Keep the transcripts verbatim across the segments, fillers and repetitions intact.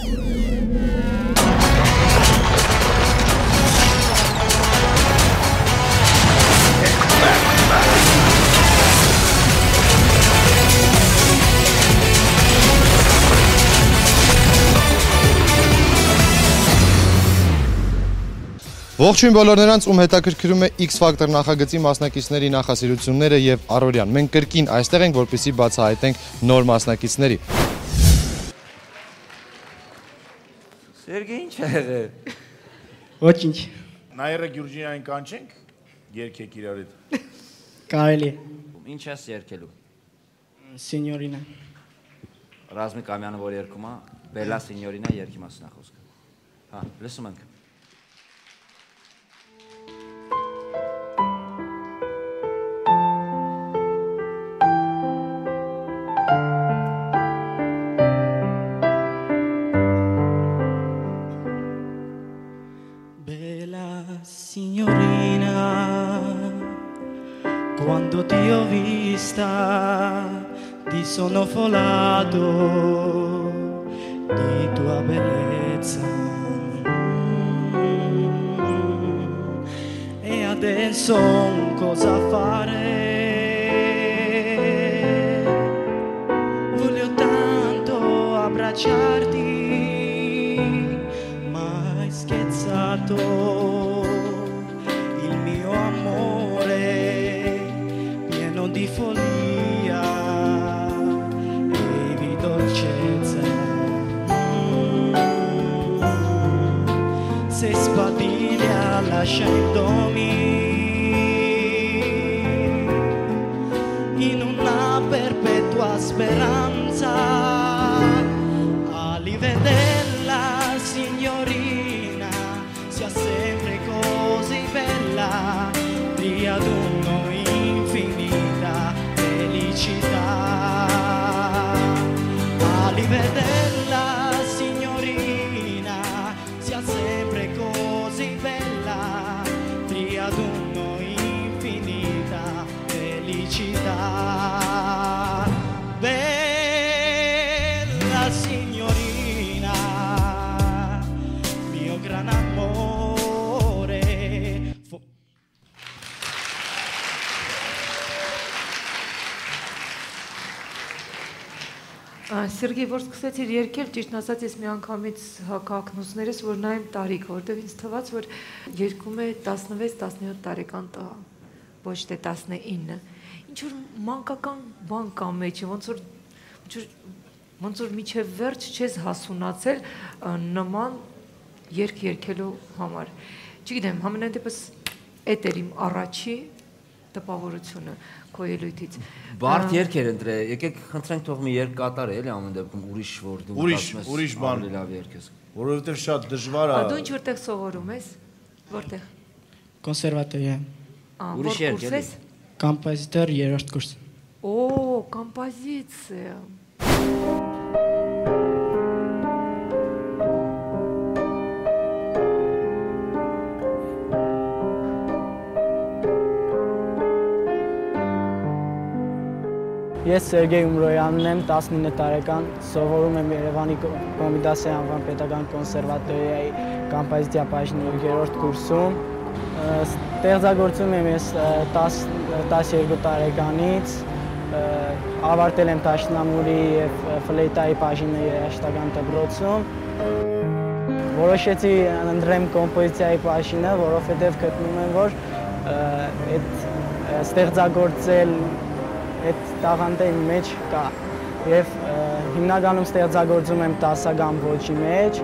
Ողջույն բոլոր նրանց, ում հետաքրքրում է X Factor նախագծի մասնակիցների նախասիրությունները եւ առօրյան։ Մենք կրկին այստեղ ենք, որպեսզի բացահայտենք նոր մասնակիցների։ Սերգեյ, ինչ ա եղել։ Ոչինչ։ Նայրը Գյուրջինային կանչենք, երգեք իրար հետ։ Կարելի է։ Ինչ ես երգելու։ Սինյորինա։ Ռազմիկ Ամյանը որ երգում է, Բելա Սինյորինա երգի մասին է խոսքը։ Հա, լսում ենք։ Quando ti ho vista ti sono volato di tua bellezza e adesso cosa fare? Voglio tanto abbracciarti, ma hai scherzato il mio amore di follia e di dolcezza. Se sbadiglia lasciandomi in una perpetua speranza a rivederla signorina sia sempre così bella di ad uno infinita felicità a rivederla signorina sia sempre così bella di ad uno infinita felicità bella signorina mio gran amore. Սերգեյ, որ սկսեցիր երգել, ճիշտ ասած, ես մի անգամից հակակնոցներս, որ նայեմ տարիք, որտեղ ինձ թվաց, որ երգում է տասնվեց տասնյոթ տարեկան տղա, ոչ թե տասնինը։ Ինչ որ մանկական բան կա մեջը, ոնց որ ոնց որ միջև վերջ չես հասունացել նման երգ երգելու համար։ Չգիտեմ, համենայն դեպս էդ էր իմ առաջի տպավորությունը քո ելույթից։ Բարդ երգ էր ընտրել, եկեք խնդրենք թող մի երգ կատարի, էլի ամեն դեպքում ուրիշ որ դու ուրիշ ուրիշ բան լավ երգ ես։ Որովհետև շատ դժվար է։ Դու ինչ որտեղ սովորում ես։ Որտեղ։ Կոնսերվատորիա։ Ուրիշ երգ էլի։ Կոմպոզիտոր երրորդ կուրս։ Օ, կոմպոզիցիա։ Ես Սերգեյ Ումրոյանն եմ, տասնինը տարեկան, սովորում եմ Երևանի Կոմիտասի անվան պետական կոնսերվատորիայի կոմպոզիտիա բաժնի երրորդ կուրսում։ Ստեղծագործում եմ ես տասներկու տարեկանից, ավարտել եմ Դաշնամուրի և ֆլեյտայի բաժինը երաժշտական դպրոցում։ Որոշեցի ընտրեմ կոմպոզիցիայի բաժինը, որովհետև գտնում եմ, որ այդ ստեղծագործել այդ տաղանդը իմ մեջ կա և հիմնականում ստեղծագործում եմ տասական ոճի մեջ։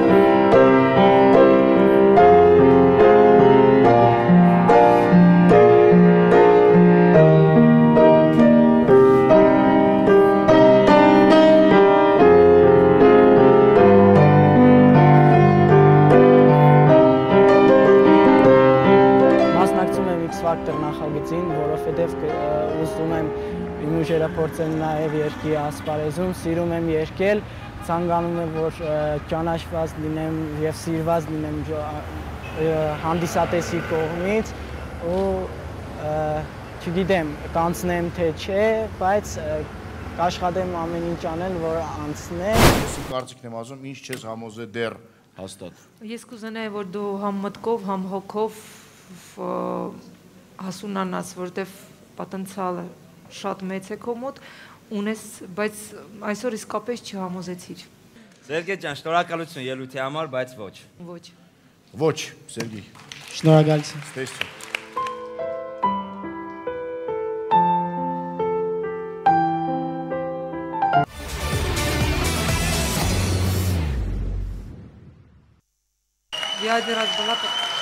Մասնակցում եմ X Factor նախագծին, որովհետև ուզում եմ իմ ուժերը փորձել նաև երգի ասպարեզում, սիրում եմ երգել, ցանկանում եմ, որ ճանաչված լինեմ և սիրված լինեմ հանդիսատեսի կողմից ու չգիտեմ կանցնեմ թե չէ, բայց կաշխատեմ ամեն ինչ անել, որ անցնե։ Ես իմ կարծիքն եմ ասում, ինչ չես համոզե դեռ հաստատ։ Ես կուզենայի, որ դու համ մտքով, համ հոգով հասունանաս, որտեվ պոտենցիալը շատ մեծ է քո մոտ, ունես, բայց այսօր իսկապես չհամոզեցիր։ Սերգեյ ջան, շնորհակալություն ելույթի համար, բայց ոչ։ Ոչ։ Ոչ, Սերգեյ։ Շնորհակալություն։ Ստեսություն։ Я один раз была...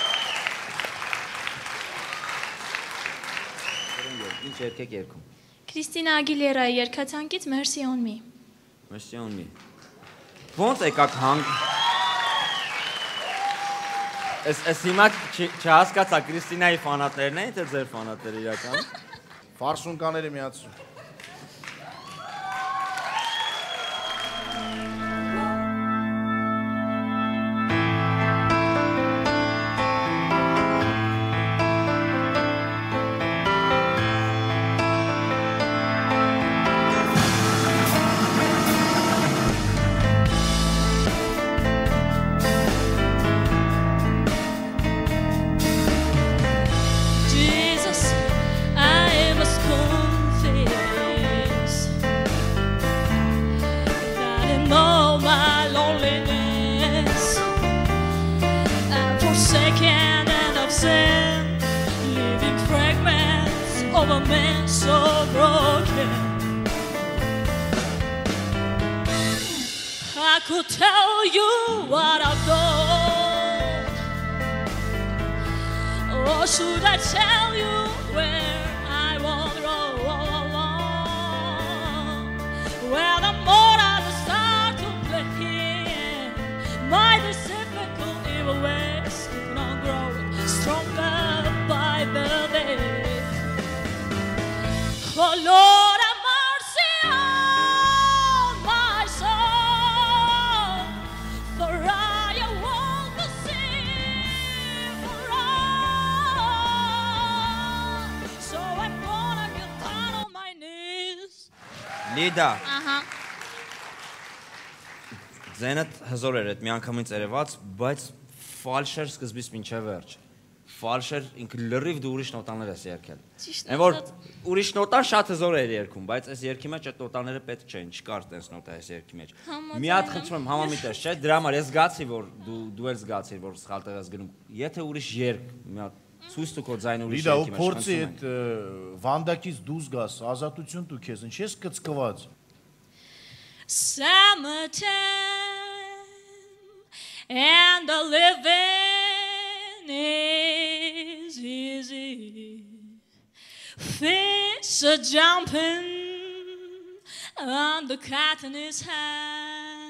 Ինչ երկեք երկում։ Քրիստինա Ագիլերայի երգացանկից Merci on me։ Merci on me։ Ոնց եկաք հանգ։ Էս էս հիմա չհասկացա Քրիստինայի ֆանատներն են, թե ձեր ֆանատները իրական։ Ֆարսունկաները միացրու։ I could tell you what I've done, or should I tell you where I won't wrong? Well, the more I start to play, my difficult evil ways keep on growing stronger by the day. Oh Lord, have mercy on my soul, for I want to see forever. So I'm gonna get down on my knees. Լիդա։ Ահա։ Ձենդ հզոր էր այդ միանգամից երևաց, բայց ֆալշեր սկզբից մինչև վերջ։ Ֆալշեր ինքը լրիվ դու ուրիշ նոտաներ ես երգել։ Այն որ ուրիշ նոտան շատ հզոր էր երգում, բայց այս երգի մեջ այդ նոտաները պետք չեն, չկար տես նոտա այս երգի մեջ։ Մի հատ խնդրում եմ համամիտ ես, չէ՞, դրա համար ես զգացի, որ դու դու էլ զգացիր, որ սխալ տեղ ես գնում։ Եթե ուրիշ երգ, մի հատ ցույց տու քո ձայնը ուրիշ երգի մեջ։ Լիդա, ու մեջ, փորձի այդ վանդակից դուրս գաս, ազատություն տու քեզ, ինչ ես կծկված։ Summertime and the living is easy. Fish are jumping and the cotton is high.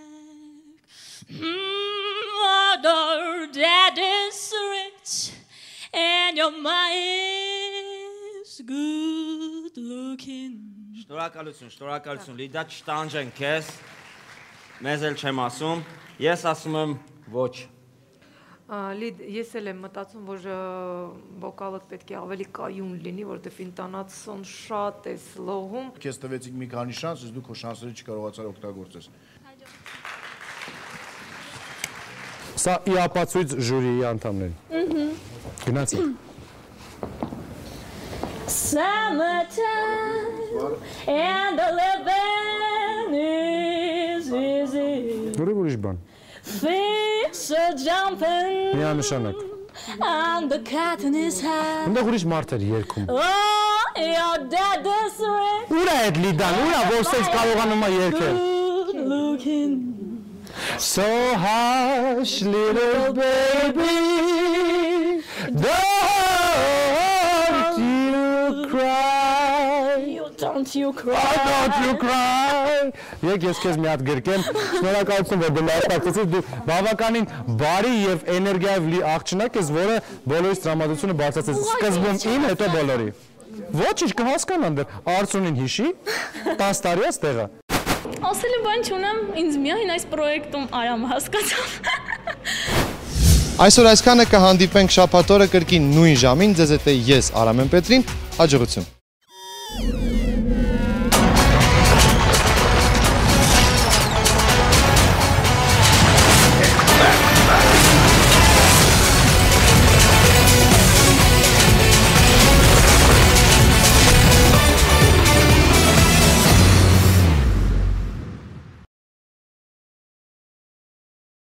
Mm, mother, dad is rich and your mom is good looking. Շնորհակալություն, շնորհակալություն, Լիդա, չտանջեն քեզ, մեզ էլ չեմ ասում, ես ասում եմ ոչ։ Լիդ, ես էլ եմ մտածում, որ վոկալդ պետք է ավելի կայուն լինի, որտեվ ինտոնացիոն շատ է լողում։ Քեզ տվեցիք մի քանի շանս, իսկ դու քո շանսերը չկարողացար օգտագործես։ Սա ի ապացույց ժյուրիի անդամների։ Գնացի։ Summertime and the living is easy. Ուրիշ ուրիշ բան։ Fish are jumping Միանշանակ։ and the cotton is high. Այնտեղ ուրիշ մարդ էր երգում։ Oh, your dad is rich. Ուր է այդ Լիդան, ուր է, որ սենց կարողանում է երգել։ Good looking. So hush, little baby, don't you cry. You don't you Oh, cry. don't you cry. Եկ ես քեզ մի հատ գրկեմ, շնորհակալություն, որ դու լավացացիր, դու բավականին բարի եւ էներգիայով լի աղջնակ ես, որը բոլորիս տրամադրությունը բարձրացրեց, սկզբում ին, հետո բոլորի։ Ոչինչ կհասկանան դեռ, Արցունին հիշի, տասը տարի է ստեղա։ Ասել եմ բան չունեմ, ինձ միայն այս պրոյեկտում արամ հասկացավ։ Այսօր այսքանը կհանդիպենք շաբաթ օրը կրկին նույն ժամին, ձեզ հետ է ես Արամեն Պետրին, հաջողություն։